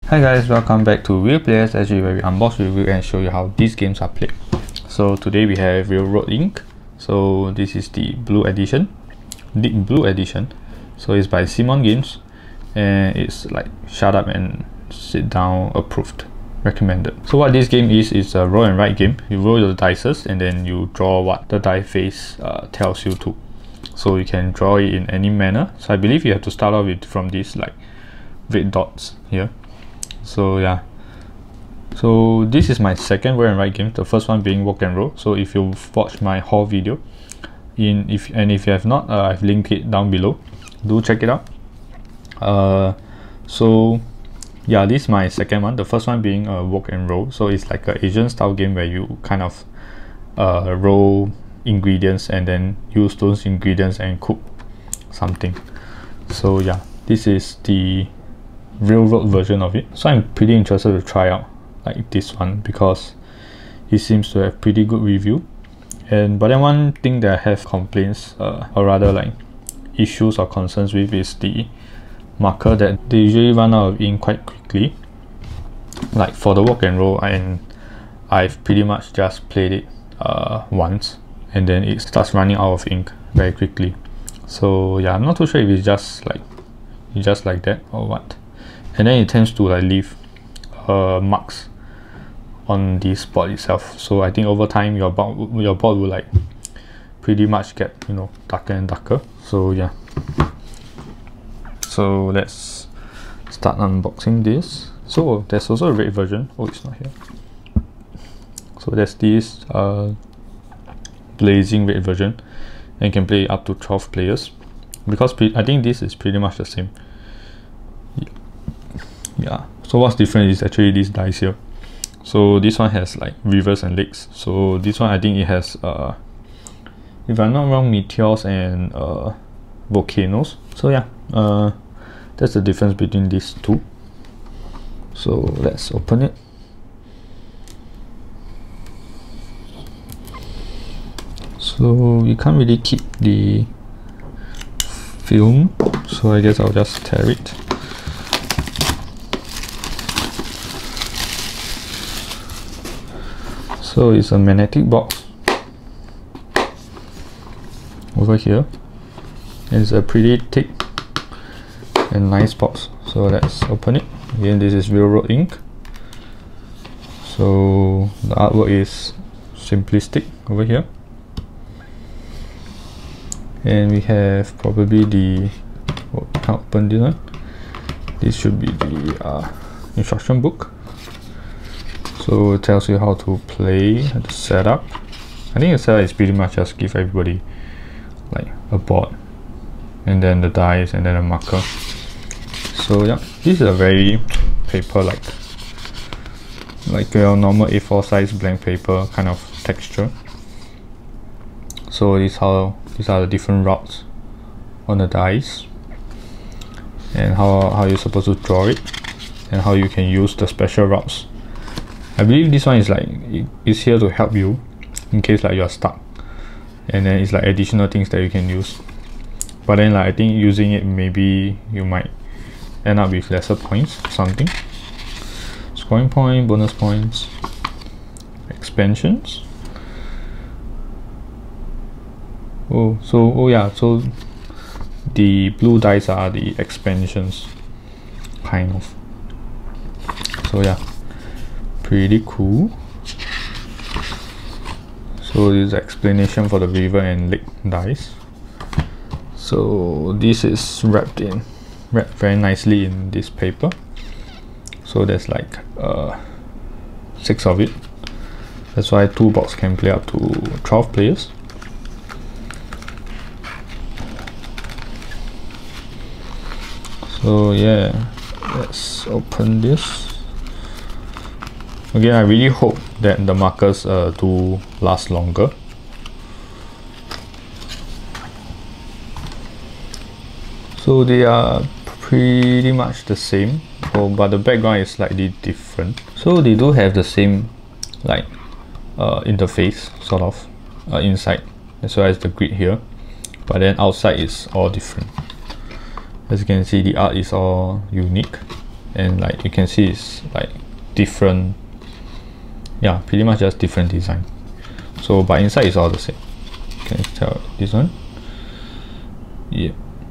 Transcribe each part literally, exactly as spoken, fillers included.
Hi guys, welcome back to Real Players S G, where we unbox, review and show you how these games are played. So today we have Railroad Incorporated. So this is the blue edition, the blue edition. So it's by C M O N Games, and it's like shut up and sit down, approved, recommended. So what this game is, is a roll and write game. You roll your dices and then you draw what the die face uh, tells you to. So you can draw it in any manner. So I believe you have to start off with from these like red dots here. So yeah, so this is my second roll and write game, the first one being walk and roll. So if you've watched my haul video, in if and if you have not, uh, I've linked it down below, do check it out. Uh, so yeah, this is my second one, the first one being a uh, walk and roll. So it's like an Asian style game where you kind of uh, roll ingredients and then use those ingredients and cook something. So yeah, this is the railroad version of it. So I'm pretty interested to try out like this one because it seems to have pretty good review. And but then one thing that I have complaints uh, or rather like issues or concerns with is the marker, that they usually run out of ink quite quickly. Like for the walk and roll, and I've pretty much just played it uh, once and then it starts running out of ink very quickly. So yeah, I'm not too sure if it's just like it's just like that or what. And then it tends to like leave uh, marks on this board itself. So I think over time your board your board will like pretty much get, you know, darker and darker. So yeah. So let's start unboxing this. So there's also a red version. Oh, it's not here. So there's this uh, blazing red version, and you can play up to twelve players. Because I think this is pretty much the same. Yeah, so what's different is actually these dice here. So this one has like rivers and lakes. So this one I think it has uh if I'm not wrong, meteors and uh volcanoes. So yeah, uh that's the difference between these two. So let's open it. So you can't really keep the film, so I guess I'll just tear it. So it's a magnetic box over here. It's a pretty thick and nice box. So let's open it. Again, this is Railroad Incorporated. So the artwork is simplistic over here. And we have probably the, oh, can't open this one. This should be the uh, instruction book. So it tells you how to play, the setup. I think the setup is pretty much just give everybody like a board and then the dice and then a marker. So yeah, this is a very paper like like your normal A four size blank paper kind of texture. So this how these are the different routes on the dice and how, how you're supposed to draw it and how you can use the special routes. I believe this one is like it's here to help you in case like you're stuck, and then it's like additional things that you can use. But then like I think using it, maybe you might end up with lesser points or something. Scoring point, bonus points, expansions. Oh, so oh yeah, so the blue dice are the expansions, kind of. So yeah, pretty cool. So this is explanation for the river and lake dice. So this is wrapped in wrapped very nicely in this paper. So there's like uh, six of it. That's why two box can play up to twelve players. So yeah, let's open this. Again, I really hope that the markers uh, do last longer. So they are pretty much the same, oh, but the background is slightly different. So they do have the same like uh, interface sort of uh, inside, as well as the grid here, but then outside is all different. As you can see, the art is all unique and like you can see it's like different, yeah, pretty much just different design. So but inside is all the same. You can tell this one. Yeah.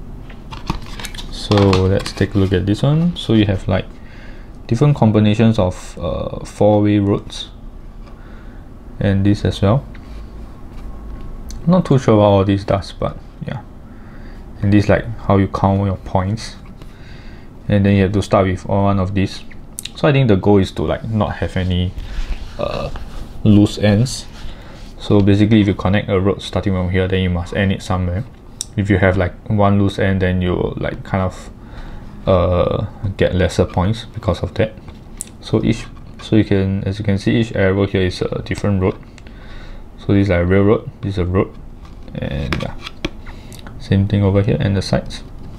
So let's take a look at this one. So you have like different combinations of uh, four-way roads, and this as well. Not too sure what all this does, but yeah. And this like how you count your points, and then you have to start with one of these. So I think the goal is to like not have any uh, loose ends. So basically, if you connect a road starting from here, then you must end it somewhere. If you have like one loose end, then you like kind of uh, get lesser points because of that. So each, so you can, as you can see, each arrow here is a different road. So this is like a railroad, this is a road, and yeah, same thing over here and the sides.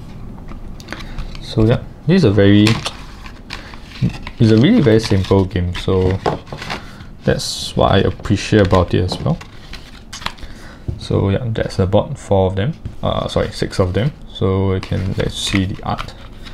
So yeah, this is a very, it's a really very simple game. So that's what I appreciate about it as well. So yeah, that's about four of them. Uh, sorry, six of them. So we can let's see the art.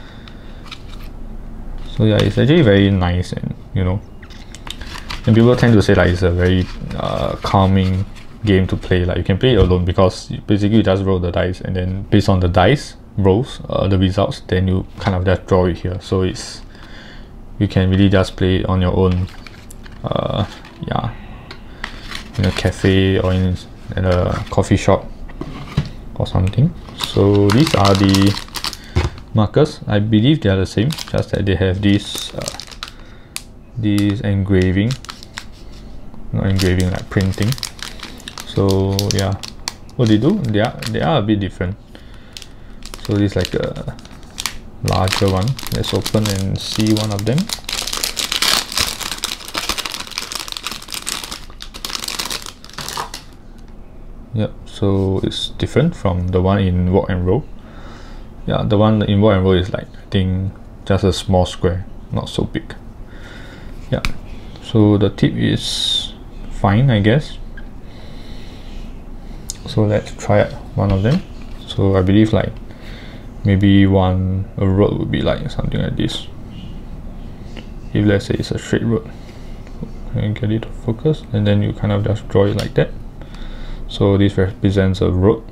So yeah, it's actually very nice, and you know, and people tend to say like it's a very uh, calming game to play. Like you can play it alone because basically you just roll the dice, and then based on the dice rolls, uh, the results, then you kind of just draw it here. So it's, you can really just play it on your own. Uh, yeah, in a cafe or in, in a coffee shop or something. So these are the markers. I believe they are the same, just that they have this uh, this engraving, not engraving, like printing. So yeah, what they do, they are they are a bit different. So this is like a larger one. Let's open and see one of them. Yep, so it's different from the one in Walk and Roll. Yeah, the one in Walk and Roll is like, I think, just a small square, not so big. Yeah, so the tip is fine, I guess. So let's try out one of them. So I believe like maybe one a road would be like something like this. If let's say it's a straight road, and get it to focus, and then you kind of just draw it like that. So this represents a road.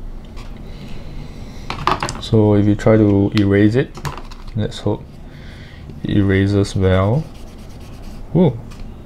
So if you try to erase it, let's hope it erases well. Whoa,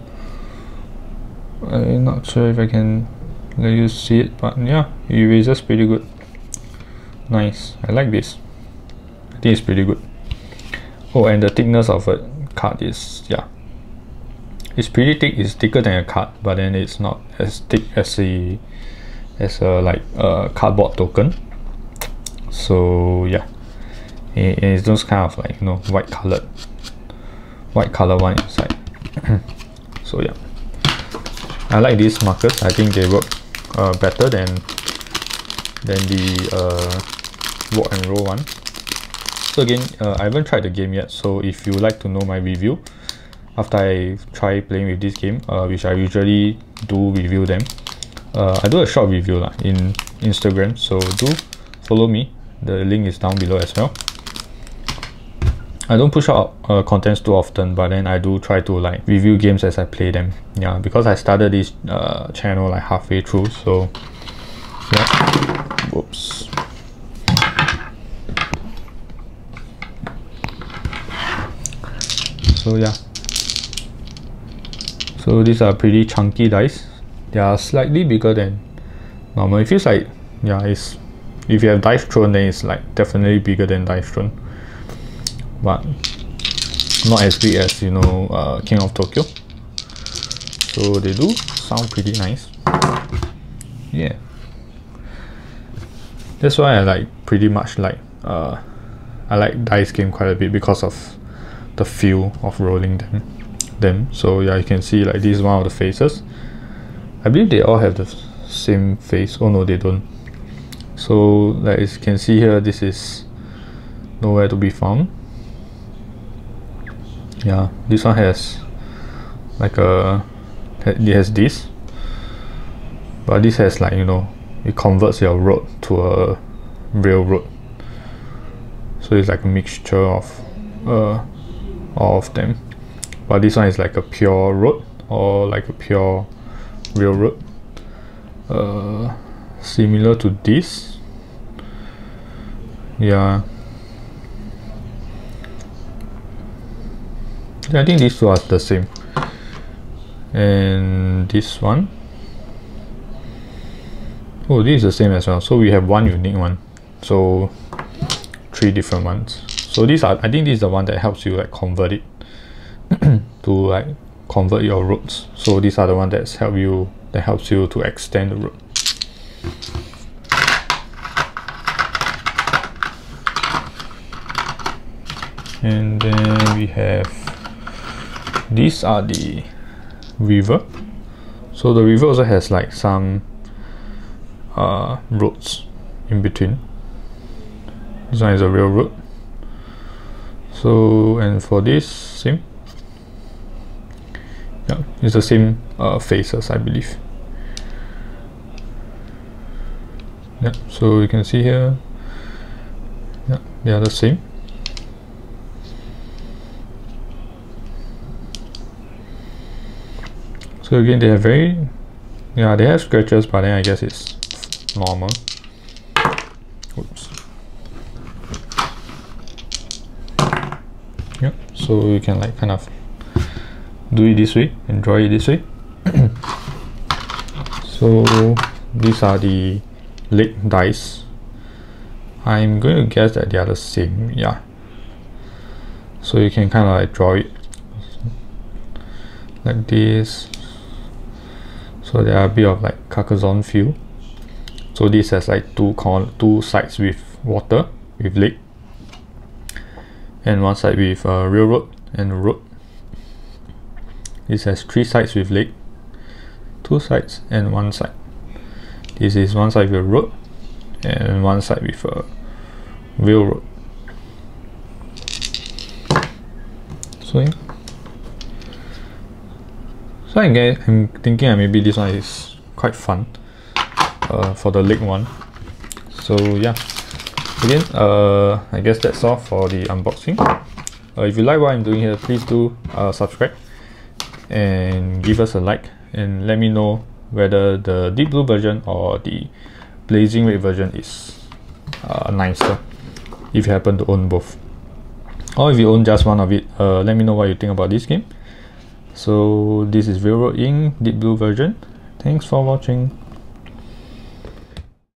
I'm not sure if I can let you see it, but yeah, it erases pretty good. Nice, I like this. I think it's pretty good. Oh, and the thickness of a card is, yeah, it's pretty thick. It's thicker than a card, but then it's not as thick as a as a like a cardboard token. So yeah, and it's those kind of like, you know, white colored white color one inside. So yeah, I like these markers. I think they work uh, better than than the uh, Walk and Roll one. So again, uh, I haven't tried the game yet, so if you would like to know my review after I try playing with this game, uh, which I usually do review them, uh, I do a short review lah in Instagram, so do follow me. The link is down below as well. I don't push out uh, contents too often, but then I do try to like review games as I play them. Yeah, because I started this uh, channel like halfway through, so yeah. Whoops. So yeah, so these are pretty chunky dice. They are slightly bigger than normal. It feels like, yeah, it's, if you have Dice Throne, then it's like definitely bigger than Dice Throne, but not as big as, you know, uh, King of Tokyo. So they do sound pretty nice. Yeah, that's why I like pretty much like uh, I like dice game quite a bit because of the feel of rolling them. them. So yeah, you can see like this is one of the faces. I believe they all have the same face. Oh no, they don't. So like as you can see here, this is nowhere to be found. Yeah, this one has like a, it has this, but this has like, you know, it converts your road to a railroad. So it's like a mixture of uh, of them, but this one is like a pure road or like a pure railroad, uh, similar to this. Yeah, I think these two are the same. And this one, oh, this is the same as well. So we have one unique one, so three different ones. So these are, I think this is the one that helps you like convert it to like convert your roads. So these are the one that's help you that helps you to extend the road. And then we have, these are the river. So the river also has like some uh, roads in between. This one is a railroad. So, and for this, same. Yeah, it's the same uh, faces, I believe. Yeah, so you can see here, yeah, they are the same. So again, they have very, yeah, they have scratches, but then I guess it's normal. Oops. Yeah, so you can like kind of do it this way and draw it this way. So these are the leg dice. I'm going to guess that they are the same. Yeah. So you can kind of like draw it like this. So there are a bit of like Carcassonne feel. So this has like two con two sides with water with lake, and one side with uh, railroad and road. This has three sides with lake, two sides and one side. This is one side with road and one side with a railroad. So yeah. So I'm thinking that maybe this one is quite fun uh, for the leg one. So yeah, again, uh, I guess that's all for the unboxing. Uh, if you like what I'm doing here, please do uh, subscribe and give us a like, and let me know whether the deep blue version or the blazing red version is uh, nicer, if you happen to own both. Or if you own just one of it, uh, let me know what you think about this game. So this is Railroad Incorporated. Deep Blue version. Thanks for watching.